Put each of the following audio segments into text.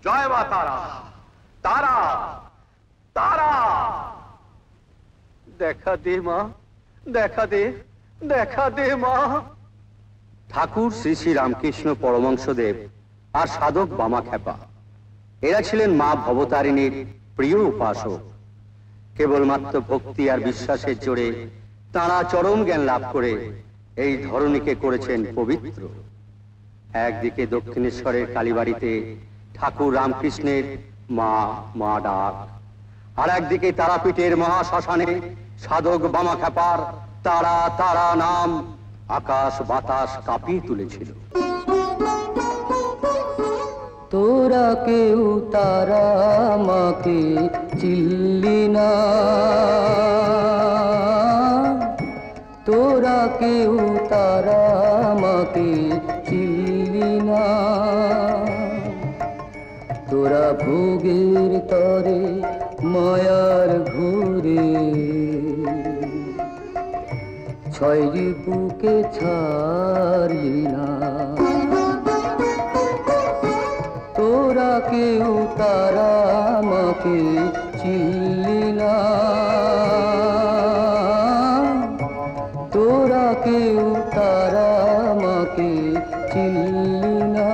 জয় মা তারা। তারা তারা দেখা দে মা, দেখা দে, দেখা দে মা। ঠাকুর শ্রী শ্রী রামকৃষ্ণ পরমহংসদেব আর সাধক বামাখ্যাপা এরা ছিলেন মা ভবতারিণীর প্রিয় উপাসক। কেবলমাত্র ভক্তি আর বিশ্বাসের জোরে তাঁরা চরম জ্ঞান লাভ করে এই ধরণীকে করেছেন পবিত্র। একদিকে দক্ষিণেশ্বরের কালীবাড়িতে ঠাকুর রামকৃষ্ণের মা মা ডাক, আর একদিকে তারাপীঠের মহাশ্মশানে সাধক বামাখ্যাপার তারা তারা নাম আকাশ বাতাস কাঁপিয়ে তুলেছিল। তোরা কেউ তারা মাকে চিল্লি না, তোরা কেউ তারা মাকে চিল্লি না। তোরা ভোগের তরে মায়ার ঘুরে ছয় বুকে ছাড়লি না। তোরা কেউ তারা মাকে চিল্লি না, তোরা কেউ তারা মাকে চিল্লি না।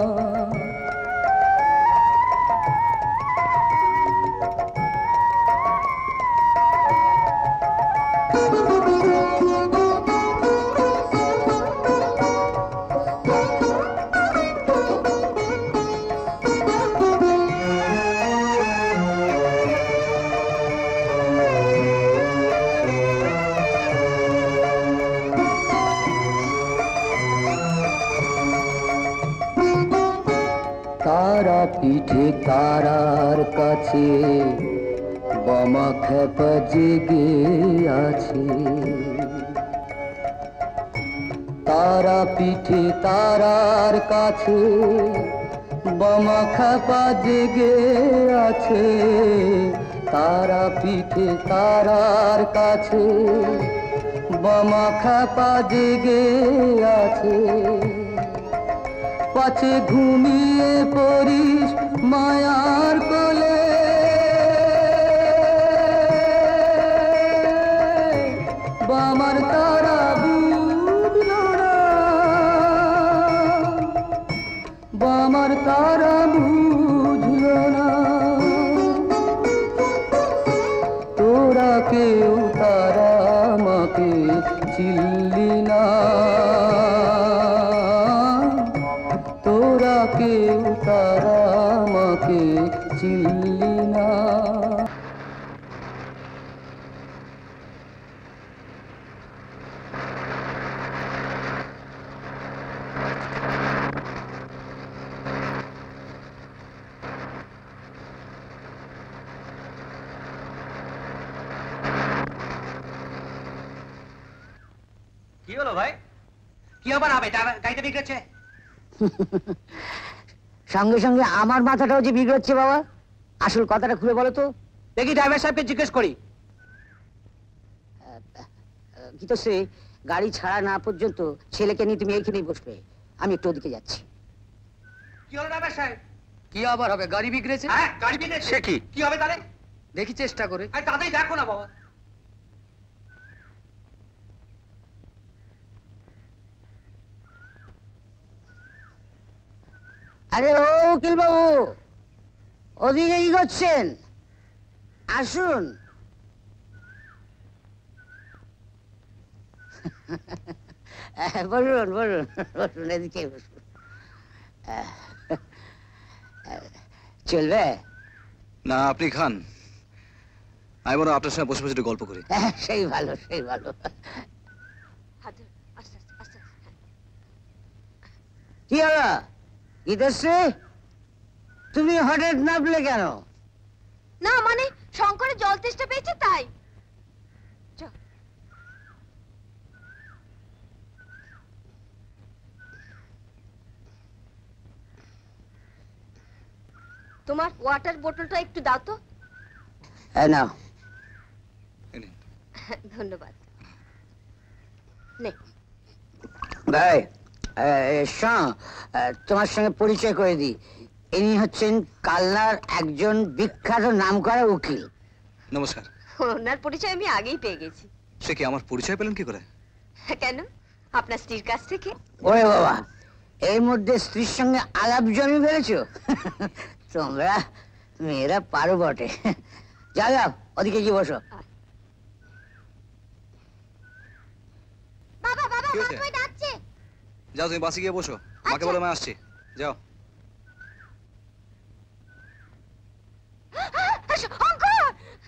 পিঠে তারার কাছে বামাখ্যাপা জেগে আছে। তারা পিঠে তারার কাছে বামাখ্যাপা জেগে আছে। তারা পিঠে তারার কাছে বামাখ্যাপা জেগে আছে। পাছে ঘুমিয়ে পড়িস মায়ার কোলে, বামার তারা বুঝল না, বামার তারা বুঝল না। তোরা কেউ তারা মাকে চিল্লি না, তোরা কেউ তারা মাকে চিল্লি না। কি হলো ভাই? কি আবার হবে? গাড়িটা বিগড়েছে? সঙ্গে সঙ্গে আমার মাথাটাও যে বিগড়ছে বাবা। আসল কথাটা খুলে বলো তো। দেখি ড্রাইভার সাহেবকে জিজ্ঞেস করি। কি তো সে গাড়ি ছাড়া না পর্যন্ত ছেলেকে নিয়ে তুমি এইখানেই বসবে, আমি একটু ওদিকে যাচ্ছি। কি হলো ড্রাইভার সাহেব? কি আবার হবে? গাড়ি বিগড়েছে। হ্যাঁ গাড়ি বিগড়েছে। সে কি? কি হবে তাহলে? দেখি চেষ্টা করে। আরে তাড়াতাড়ি দেখো না বাবা। আরে ও উকিল বাবু, ওদিকে কি করছেন? আসুন। বলুন বলুন বলুন, এদিকে বসুন। চলবে না? আপনি খান, আমি বরং আপনার সঙ্গে বসে বসে একটু গল্প করি। সেই ভালো, সেই ভালো। কি হলো গীতাশ্রী, তুমি হঠাৎ নামলে কেন? না মানে শঙ্করের জল তেষ্টা পেয়েছে তাই। তোমার ওয়াটার বোতলটা একটু দাও তো। নাও। ধন্যবাদ। নে ভাই শোনো, তোমার সঙ্গে পরিচয় করে দিই, ইনি হচ্ছেন কালনার একজন বিখ্যাত নামকরা উকিল। নমস্কার। ওনার পরিচয় আমি আগেই পেয়ে গেছি। সে কি আমার পরিচয় পেলেন কি করে? কেন, আপনার স্ত্রীর কাছ থেকে। ওরে বাবা, এর মধ্যে স্ত্রীর সঙ্গে আলাপ জমি ফেলেছো? তোমরা মেয়েরা পারো বটে। যাও যাও, ওদিকে গিয়ে বসো। বাবা বাবা, কি মা হয়েছে? তোমায় ডাকছে। যাও তুমি বাসে গিয়ে বসো, মাকে বলে মা আসছি। যাও। শঙ্কর!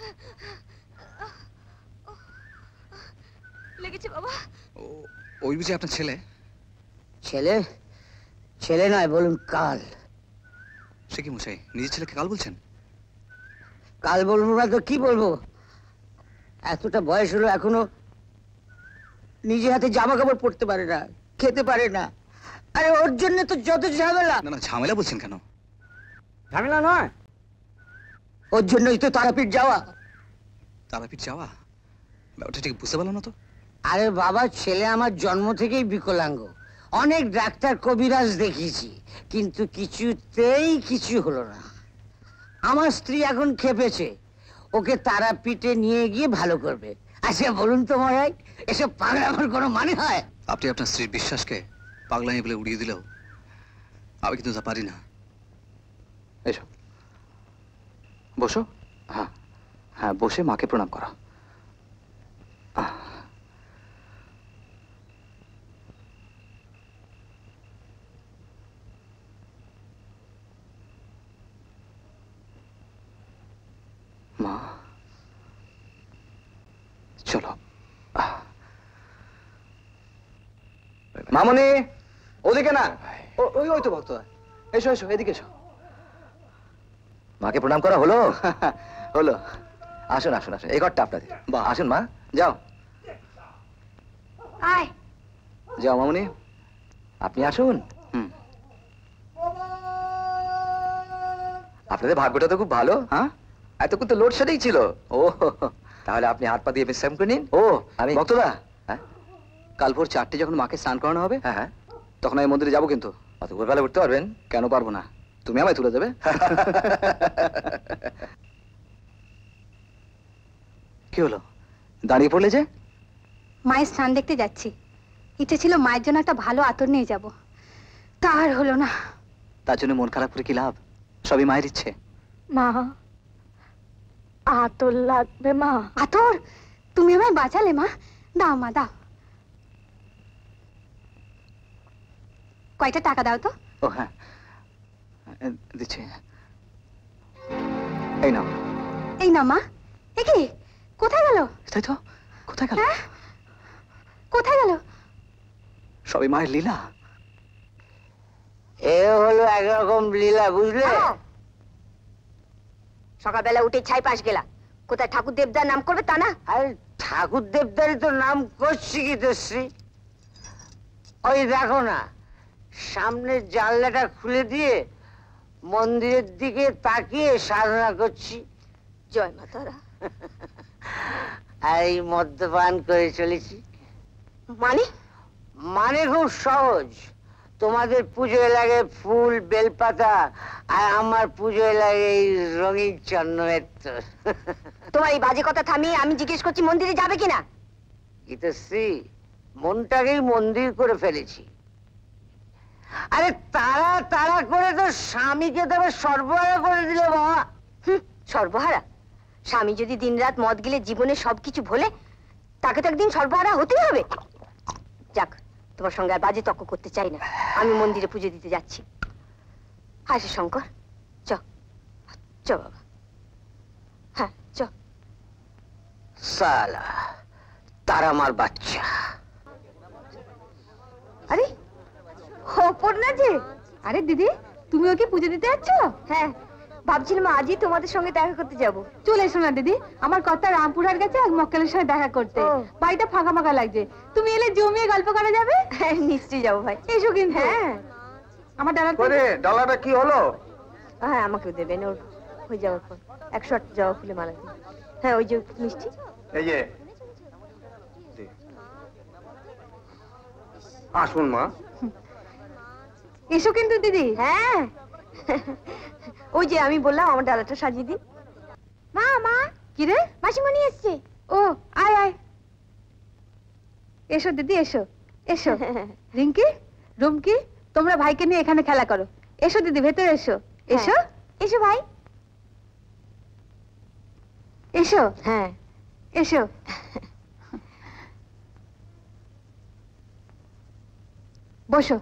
লেগেছে বাবা। ওই বুঝি আপনার ছেলে? ছেলে? ছেলে নয়, বলুন কাল। সে কি মশাই, নিজের ছেলেকে কাল বলছেন? কাল বলবো না তো কি বলবো? এতটা বয়স হলো এখনো নিজে হাতে জামা কাপড় পরতে পারে না, খেতে পারে না। আরে ওর জন্য তো যত ঝামেলা। না না, ঝামেলা বলছেন কেন? ঝামেলা নয়, ওর জন্যই তো তারাপীঠ যাওয়া। তারাপীঠ যাওয়া? ব্যাপারটা ঠিক বুঝতে পারলাম না তো। আরে বাবা, ছেলে আমার জন্ম থেকেই বিকলাঙ্গ। অনেক ডাক্তার কবিরাজ দেখিয়েছি, কিন্তু কিছুতেই কিছু হলো না। আমার স্ত্রী এখন খেপেছে, ওকে তারাপীঠে নিয়ে গিয়ে ভালো করবে। আচ্ছা বলুন তো মহারাজ, এসব পাগলামোর কোনো মানে হয়? আপনি আপনার স্ত্রীর বিশ্বাসকে পাগলামি বলে উড়িয়ে দিলেও আমি কিন্তু তা পারি না। এসো, বসো। হ্যাঁ হ্যাঁ, বসে মাকে প্রণাম করো। মা, চলো। মামনি, ওদিকে না, ওই ওই তো ভক্ত। এসো এসো, এদিকে এসো। মাকে প্রণাম করা হলো? হলো। আসুন আসুন আসুন, এই ঘরটা আপনাদের। বাহ, আসুন মা, যাও আয়। যাও মামনি, আপনি আসুন। আপনাদের ভাগ্যটা তো খুব ভালো। হ্যাঁ, এতক্ষণ তো লোডশেডিং ছিল। ও, তাহলে আপনি হাত পা দিয়ে বিশ্রাম করে নিন। ও, আমি ভক্তদা, হ্যাঁ, কাল ভোর 4টে যখন মাকে স্নান করানো হবে, হ্যাঁ হ্যাঁ, তখন আমি মন্দিরে যাবো। কিন্তু অত ভোরবেলা উঠতে পারবেন? কেন পারবো না? তুমি আমায় তুলে দেবে। কি হলো, দাঁড়িয়ে পড়লে যে? মায়ের স্নান দেখতে যাচ্ছি। ইচ্ছে ছিল মায়ের জন্য একটা ভালো আতর নিয়ে যাব, তা আর হলো না। তার জন্য মন খারাপ করে কি লাভ? সবই মায়ের ইচ্ছে। মা, আতর লাগবে মা। আতর? তুমি আমায় বাঁচালে মা, দাও মা দাও। কয়টা টাকা দাও তো। ও হ্যাঁ, দিচ্ছি। এই নাও। এই না মা। এ কি, কোথায় গেল? তাই তো, কোথায় গেল? হ্যাঁ, কোথায় গেল? সবই মায়ের লীলা। এ হলো একরকম লীলা, বুঝলে? সকালবেলা উঠে ছাই পাশ গেলা, কোথায় ঠাকুর দেবদার নাম করবে তা না। আরে ঠাকুর দেবদারি তো নাম করছি কি তো শ্রী। ওই দেখো না, সামনের জানলাটা খুলে দিয়ে মন্দিরের দিকে তাকিয়ে সাধনা করছি। জয় মা তারা। আর এই মদ্যপান করে চলেছি। মানে? মানে খুব সহজ। তোমাদের পুজোয় লাগে ফুল বেলপাতা, আর আমার পুজোয় লাগে এই রঙিন চন্দনের। তোমার এই বাজে কথা থামিয়ে আমি জিজ্ঞেস করছি মন্দিরে যাবে কিনা। গীতশ্রী, মনটাকেই মন্দির করে ফেলেছি। আরে তারা তারা করে তো স্বামীকে তবে সর্বহারা করে দিলে বাবা। সর্বহারা? স্বামী যদি দিনরাত মদ গিলে জীবনে সবকিছু ভোলে, তাকে তো একদিন সর্বহারা হতেই হবে। যাক, তোমার সঙ্গে আর বাজে তর্ক করতে চাই না। আমি মন্দিরে পুজো দিতে যাচ্ছি। আসে শঙ্কর, চ চ বাবা। হ্যাঁ চ। সালা তারা আমার বাচ্চা। আরে ওপর না যে। আরে দিদি, তুমি ওকে পুজো দিতে যাচ্ছ? হ্যাঁ, ভাবছিলাম আজই তোমাদের সঙ্গে দেখা করতে যাব। চলে এসো না দিদি, আমার কর্তা রামপুরহাট গেছে এক মক্কেলের সঙ্গে দেখা করতে। ও। বাড়িটা ফাঁকা ফাঁকা লাগছে, তুমি এলে জমিয়ে গল্প করা যাবে। হ্যাঁ, নিশ্চয়ই যাবো ভাই। এসো কিন্তু। হ্যাঁ আমার ডালার ডালাটা কি হলো? হ্যাঁ, আমাকেও দেবেন ওর হয়ে যাওয়ার পর 100 জবা ফুলে মালা দিন। হ্যাঁ, ওই যে মিষ্টি। এই যে, আসুন মা। এসো কিন্তু দিদি। হ্যাঁ, ওই যে আমি বললাম আমার ডালাটা সাজিয়ে দিন। মা মা কি রে? মাসিমণি এসছে। ও আয় আয়, এসো দিদি এসো এসো। রিঙ্কি, রুমকি, তোমরা ভাইকে নিয়ে এখানে খেলা করো। এসো দিদি, ভেতরে এসো। এসো এসো ভাই। এসো। হ্যাঁ এসো। বসো।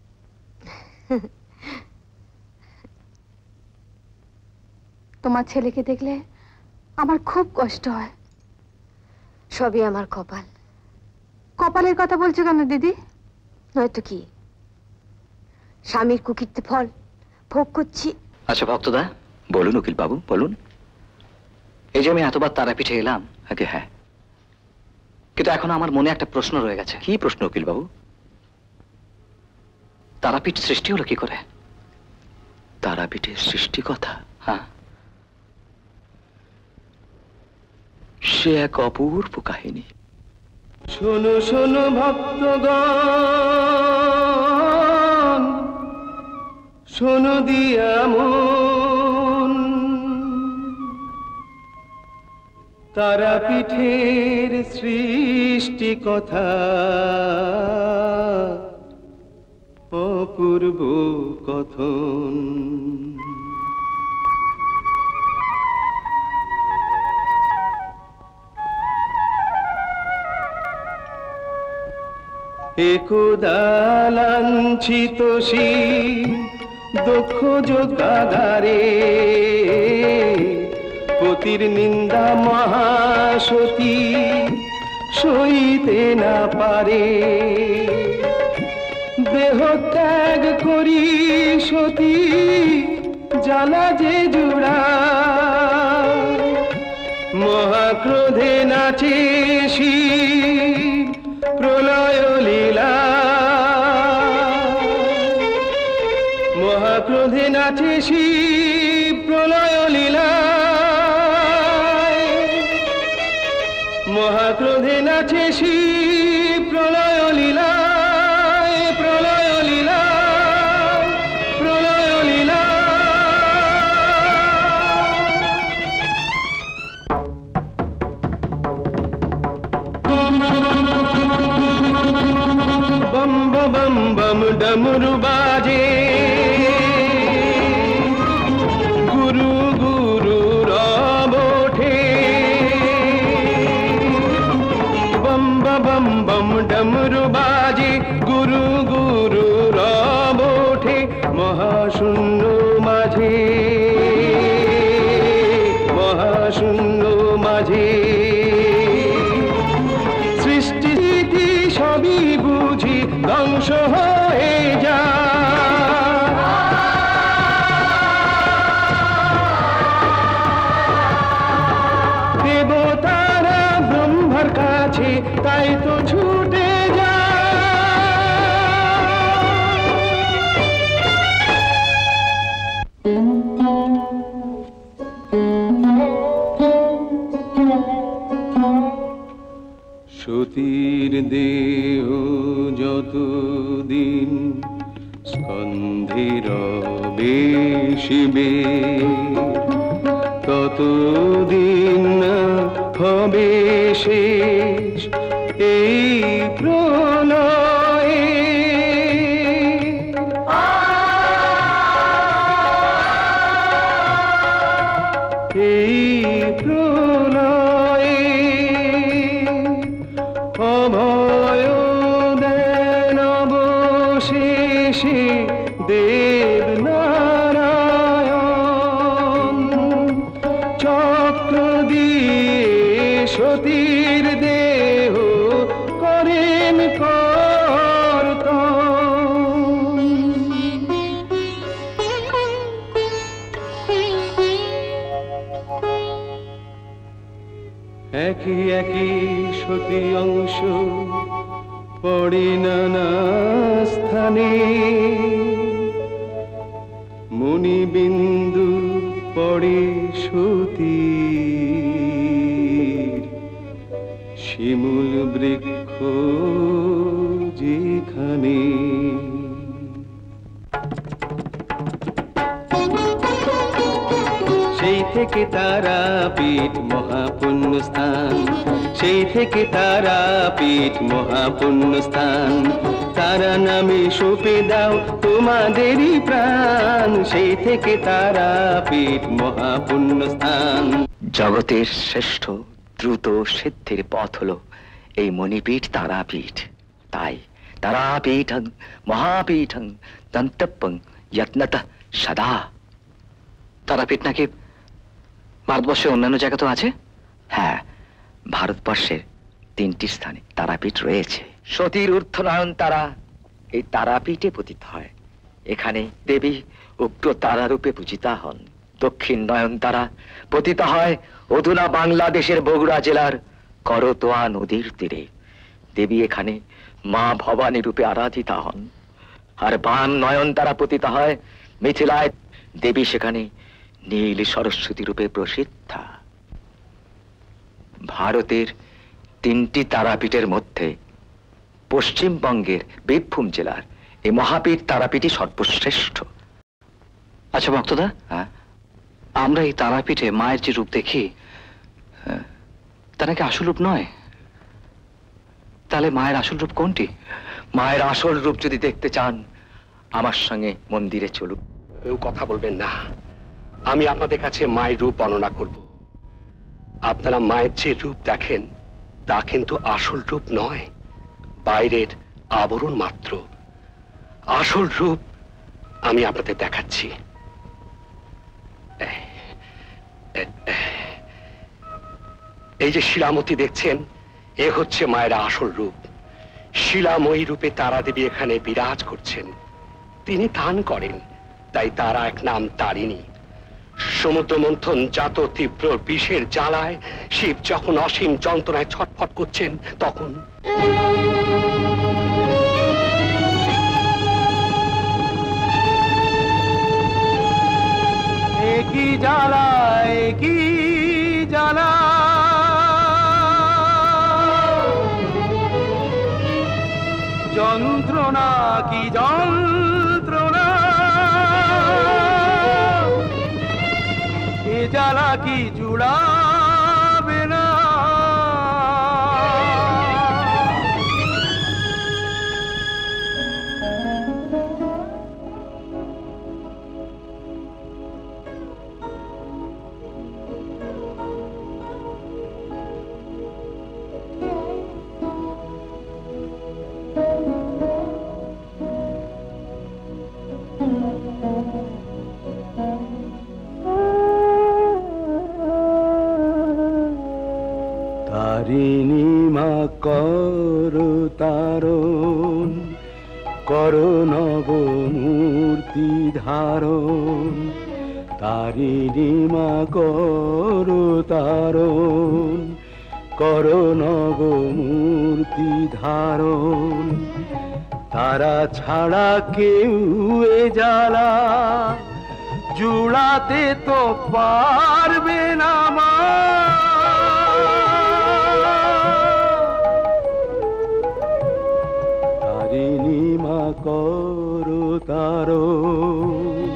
তোমার ছেলেকে দেখলে আমার খুব কষ্ট হয়। সবই আমার কপাল। কপালের কথা বলছো কেন দিদি? নয়তো কি, স্বামীর কুকীর্তি ফল ভোগ করছি। আচ্ছা ভক্তদা, বলুন উকিল বাবু বলুন। এই যে আমি এতবার তারাপীঠে এলাম, আগে হ্যাঁ, কিন্তু এখন আমার মনে একটা প্রশ্ন রয়ে গেছে। কি প্রশ্ন উকিল বাবু? তারাপীঠ সৃষ্টি হলো কি করে? তারাপীঠের সৃষ্টি কথা? হ্যাঁ, সে এক অপূর্ব কাহিনী। শোনো শোনো ভক্তগণ, শোনো দিয়া মন, তারাপীঠের সৃষ্টি কথা অপূর্ব কথন। একদা লাঞ্ছিত দক্ষ যোগাগারে, পতির নিন্দা মহাসতী সইতে না পারে। দেহ ত্যাগ করি সতী জ্বালা যে জুড়া, মহাক্রোধে নাচে শিব প্রলয় লীলা। মহাক্রোধে নাচে শিব প্রলয় লীলা। মহাক্রোধে নাচে শিব প্রলয় লীলা। প্রলয় লীলা, প্রলয় লীলা। बम बम बम डमरू बाजे, गुरु गुरु रब ओठे। बम बम बम डमरू बाजे, गुरु गुरु रब ओठे। महाशून्य माझे, महाशून्य माझे সৃষ্টি সবই বুঝি ধ্বংস হয়ে যায়। দেবতারা ব্রহ্মার কাছে তাই তো ছুটে সতীর দেহ যতদিন স্কন্ধে রবে শিবে, ততদিন হবে শেষ এই প্রলয়ে। এই প্রলয়ে অভয় দেন অবশেষে দেব নারায়ণ। চক্র দিয়ে সতীর দেহ করেন কর্তন। একই একই সতী অংশ পড়ে নানা স্থানে, মণিবিন্দু পড়ে সতীর, শিমুল বৃক্ষ যেখানে। থেকে তারাপীঠ মহাপুণ্য স্থান, সেই থেকে তারাপীঠ মহাপুণ্য স্থান। তারা নামে সঁপে দাও তোমাদেরই প্রাণ, সেই থেকে তারাপীঠ মহাপুণ্য স্থান। জগতের শ্রেষ্ঠ দ্রুত সিদ্ধির পথ হলো এই মণিপীঠ তারাপীঠ। তাই তারাপীঠং মহাপীঠং দন্তপং যত্নত সদা। তারাপীঠ নাকি ভারতবর্ষের অন্যান্য জায়গা তো আছে? হ্যাঁ, ভারতবর্ষের 3টি স্থানে তারাপীঠ রয়েছে। সতীর ঊর্ধ্ব নয়নতারা এই তারাপীঠে পতিত হয়। এখানে দেবী উগ্র তারারূপে পূজিতা হন। দক্ষিণ নয়নতারা পতিত হয় অধুনা বাংলাদেশের বগুড়া জেলার করতোয়া নদীর তীরে। দেবী এখানে মা ভবানী রূপে আরাধিতা হন। আর বাম নয়নতারা পতিত হয় মিথিলায়। দেবী সেখানে নীল সরস্বতী রূপে প্রসিদ্ধা। ভারতের 3টি তারাপীঠের মধ্যে পশ্চিমবঙ্গের বীরভূম জেলার এই মহাপীঠ তারাপীঠই সর্বশ্রেষ্ঠ। আচ্ছা ভক্তদা, আমরা এই তারাপীঠে মায়ের যে রূপ দেখি তা নাকি আসল রূপ নয়? তাহলে মায়ের আসল রূপ কোনটি? মায়ের আসল রূপ যদি দেখতে চান আমার সঙ্গে মন্দিরে চলুন। কেউ কথা বলবেন না, আমি আপনাদের কাছে মায়ের রূপ বর্ণনা করব। আপনারা মায়ের যে রূপ দেখেন তা কিন্তু আসল রূপ নয়, বাইরের আবরণ মাত্র। আসল রূপ আমি আপনাদের দেখাচ্ছি। এই যে শিলামতি দেখছেন, এ হচ্ছে মায়ের আসল রূপ। শিলাময়ী রূপে তারা দেবী এখানে বিরাজ করছেন। তিনি দান করেন, তাই তারা এক নাম তারিণী। সমুদ্র মন্থন জাত তীব্র বিষের জ্বালায় শিব যখন অসীম যন্ত্রণায় ছটফট করছেন, তখন কি জ্বালা, কি জ্বালা, যন্ত্রণা কি যন্ত্রণা, এ জ্বালা কি জুড়াবে না। তারিণী মা করো তারণ, করো নব মূর্তি ধারণ। তারিণী মা করো তারণ, করো নব মূর্তি ধারণ। তারা ছাড়া কেউ এ জ্বালা জুড়াতে তো পারবে না মা। তারিণী মা করো তারণ।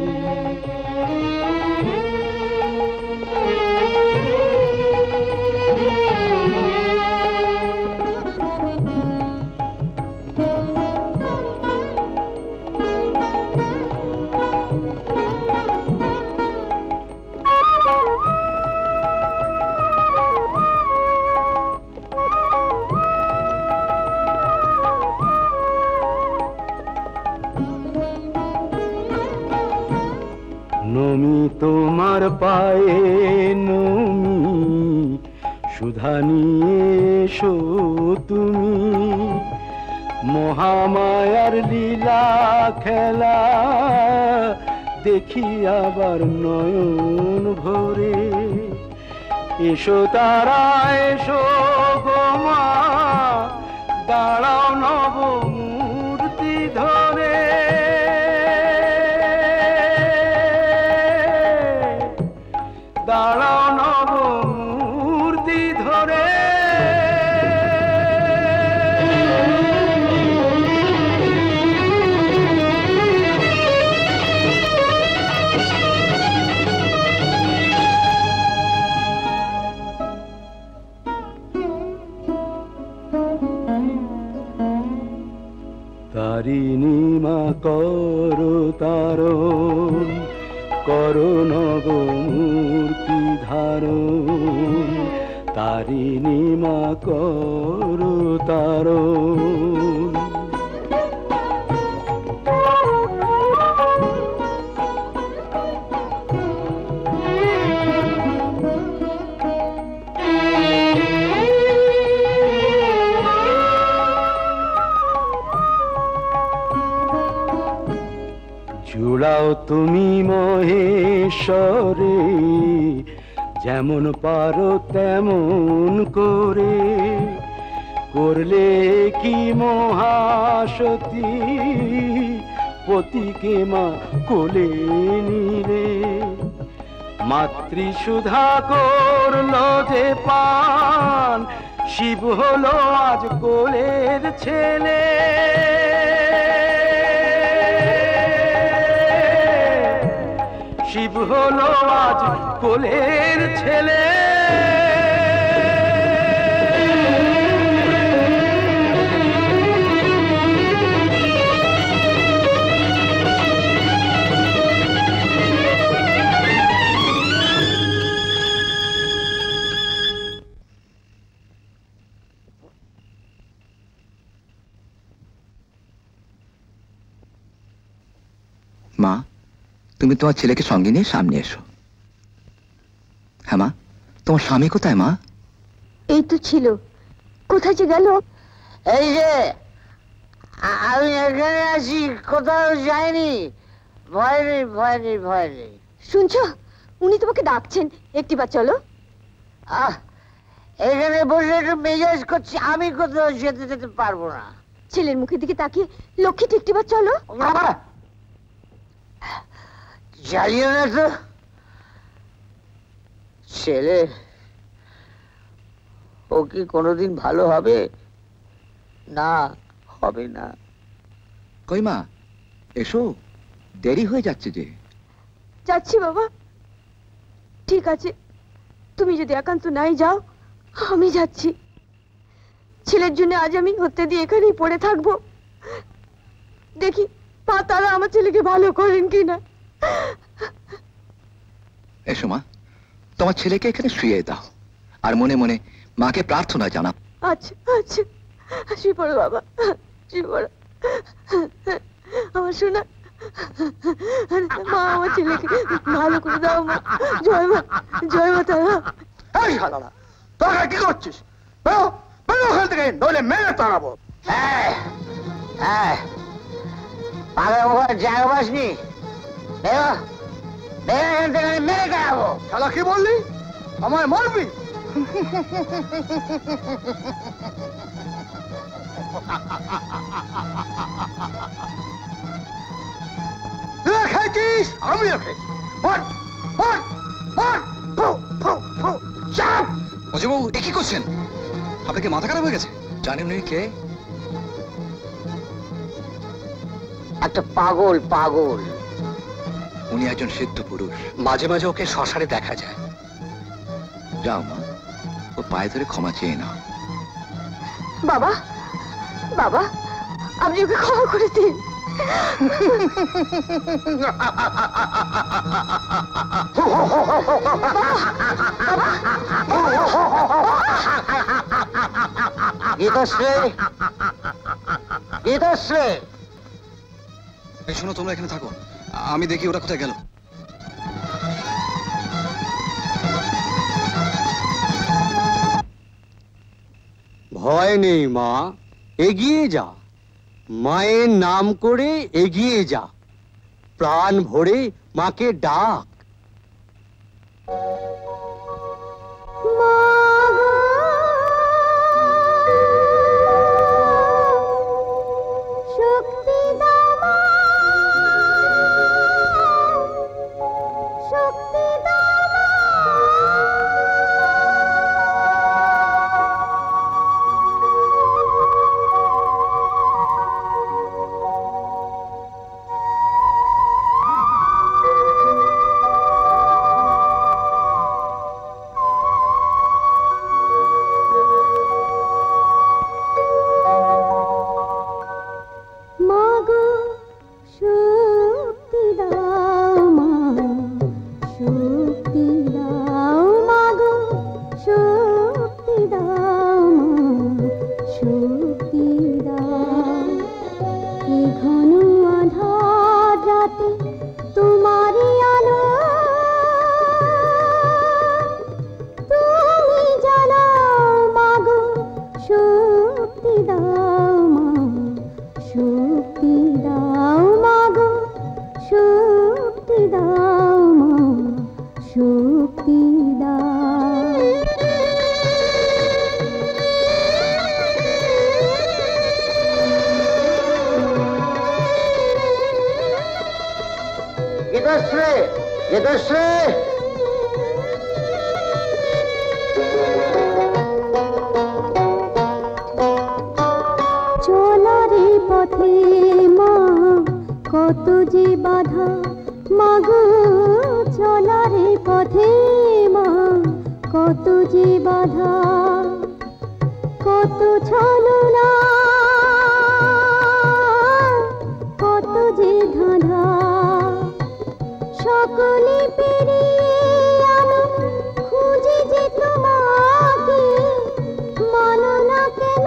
নমি তোমার পায়ে নমি, সুধা নিয়ে এসো তুমি। মহামায়ার লীলা খেলা দেখি আবার নয়ন ভরে। এসো তারা এসো গো মা, দাঁড়াও নব মূর্তি ধরে। দাঁড়াও নব মূর্তি ধরে। তারিণী মা করো তারণ, করো নব মূর্তি ধারণ, তারিণী মা করো তারণ। জুড়াও তুমি মহেশ্বরে, যেমন পারো তেমন করে, করলে কি মহাসতী পতিকে মা কোলে নিলে। মাতৃসুধা করলো যে পান, শিব হলো আজ কোলের ছেলে। শিব হলো আজ কোলের ছেলে। মা, তুমি তোমার ছেলেকে সঙ্গে নিয়ে সামনে এসো। হ্যাঁ মা, তোমার স্বামী কোথায় মা? এই তো ছিল, কোথায় যে গেল? এই যে আমি এখানে আছি, কোথাও যাইনি। ভয় নেই, ভয় নেই, ভয় নেই। শুনছো, উনি তোমাকে ডাকছেন, একটিবার চলো। এখানে বসে একটু মেজাজ করছি, আমি কোথাও যেতে যেতে পারবো না। ছেলের মুখের দিকে তাকিয়ে লক্ষ্মীটি একটিবার চলো। জ্বালিও না তো। ছেলে ও কি কোনোদিন ভালো হবে? না, হবে না। কই মা, এসো, দেরি হয়ে যাচ্ছে যে। যাচ্ছি বাবা। ঠিক আছে, তুমি যদি একান্ত নাই যাও, আমি যাচ্ছি। ছেলের জন্য আজ আমি হতে দিয়ে এখানেই পড়ে থাকবো। দেখি পা তারা আমার ছেলেকে ভালো করেন কিনা। এসো মা, তোমার ছেলেকে এখানে শুয়ে দাও, আর মনে মনে মাকে প্রার্থনা জানাও। আচ্ছা আচ্ছা, শুয়ে পড়ো বাবা, শুয়ে পড়ো। আমার শোনা মা, আমার ছেলেকে ভালো করে দাও মা। জয় মা, জয় মা তারা। তোরা কি করছিস? ওখান থেকে নইলে মেরে তাড়াবো। পাগল ওখানে জায়গা পাসনি, এখান থেকে মেরে তাড়াবো। শালা কি বললি? আমায় মারবি? খেয়েছিস, আমিও খেয়েছি। অজয়বাবু, এ কি করছেন? আপনাকে মাথা খারাপ হয়ে গেছে? জানেন উনি কে? একটা পাগল, পাগল। উনি একজন সিদ্ধ পুরুষ। মাঝে মাঝে ওকে শ্মশানে দেখা যায়। যাও মা, ও পায়ে ধরে ক্ষমা চেয়ে নাও। বাবা, বাবা, আপনি ওকে ক্ষমা করে দিন। গীতাশ্রী, গীতাশ্রী। এই শোনো, তোমরা এখানে থাকো, আমি দেখি ওরা কোথায় গেল। ভয় নেই মা, এগিয়ে যা। মায়ের নাম করে এগিয়ে যা, প্রাণ ভরে মাকে ডাক। মা এই ঘন আধার রাতে তোমারই আলো তুমি জানাও মাগো শক্তি দাও মা শক্তি দাও মাগো শক্তি দাও মা শক্তি দাও গীতশ্রী গীতশ্রী চলারে পথে মা কত যে বাধা মাগো চলারে পথে মা কত যে বাধা কত ছলনা কত যে ধাঁধা সকলে পেরিয়ে আমি খুঁজে যে তোমাকে মানো না কেন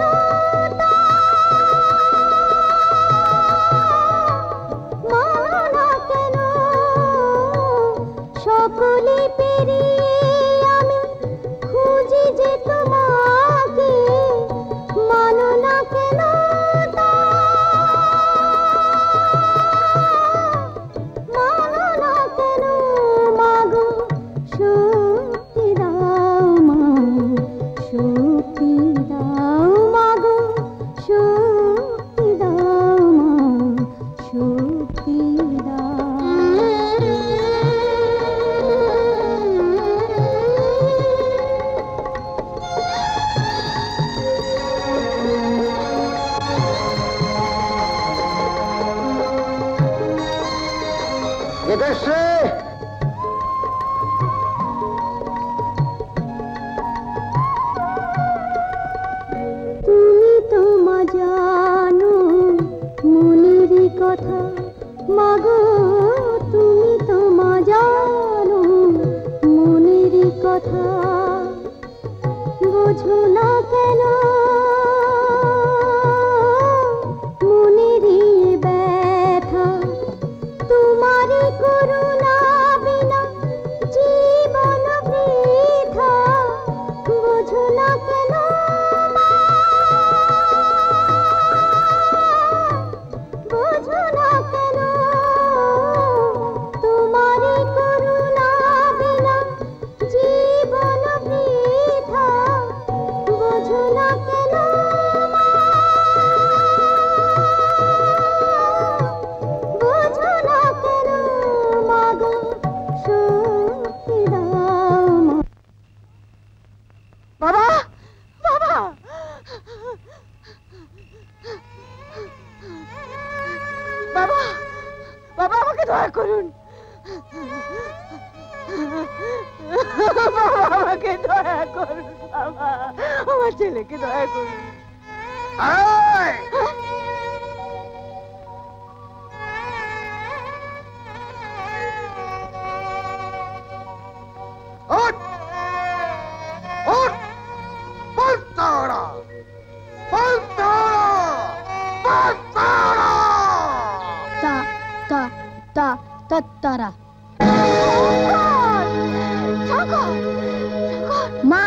মানো না কেন সকলে পেরিয়ে আমি খুঁজে যে তোমাকে মানো না কেন মানো না কেন মাগো শক্তি দাও মা শক্তি দাও মাগো শক্তি দাও মা শক্তি গীতশ্রী তুমি তো মা জানো মনেরই কথা মাগো তুমি তো মা জানো মনেরই কথা বোঝো না কেন মনেরই ব্যথা তোমারই করুণা বিনা জীবন বৃথা বোঝো না কেন বোঝো না কেন তোমারই করুণা বিনা জীবন বৃথা বোঝো না কেন বোঝো না কেন মাগো শক্তি দাও মা বাবা বাবা বাবা বাবা আমাকে দয়া করুন বাবা আমাকে দয়া করুন বাবা আমার ছেলেকে দয়া করুন তারা মা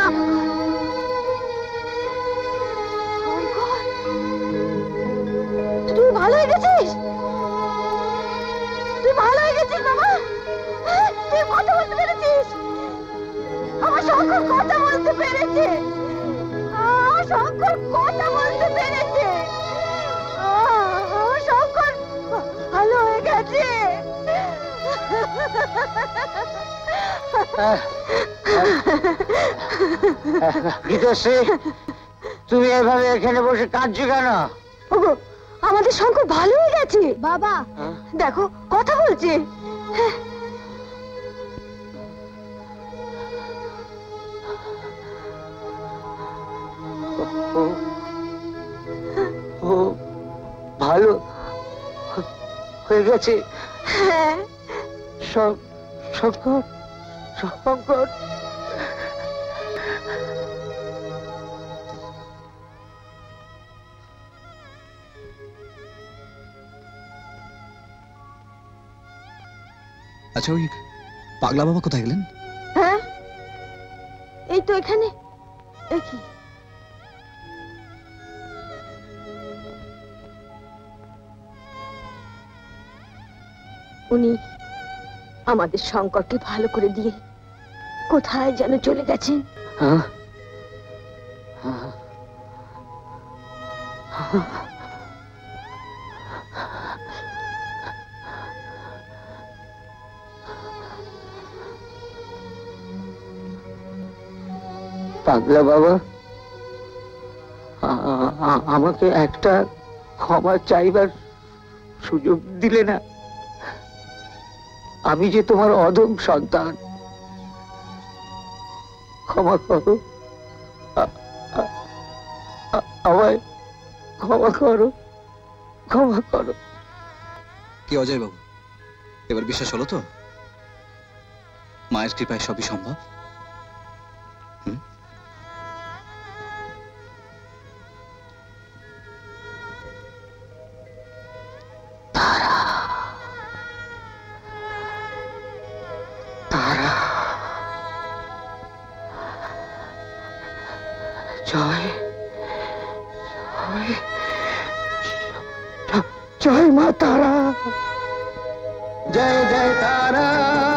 তুই ভালো হয়ে গেছিস তুই ভালো হয়ে গেছিস বাবা তুই কথা বলতে পেরেছিস আমার শঙ্কর কথা বলতে পেরেছে আমার শঙ্কর কথা বলতে পেরেছে আমার শঙ্কর ভালো হয়ে গেছে গীতশ্রী তুমি এভাবে এখানে বসে কাঁদছো কেন? ওগো আমাদের শঙ্কর ভালো হয়ে গেছে বাবা দেখো কথা বলছে ও ভালো হয়ে গেছে হ্যাঁ শঙ্কর শঙ্কর আচ্ছা, ওই পাগলা বাবা কোথায় গেলেন? হ্যাঁ, এই তো এখানে। কি উনি আমাদের শঙ্করকে ভালো করে দিয়ে কোথায় যেন চলে গেছেন। পাগলা বাবা, আমাকে একটা ক্ষমা চাইবার সুযোগ দিলে না? আমি যে তোমার অধম সন্তান, ক্ষমা করো, আমায় ক্ষমা করো, ক্ষমা করো। কি অজয় বাবু, এবার বিশ্বাস হলো তো? মায়ের কৃপায় সবই সম্ভব। জয় জয় মা তারা, জয় জয় তারা।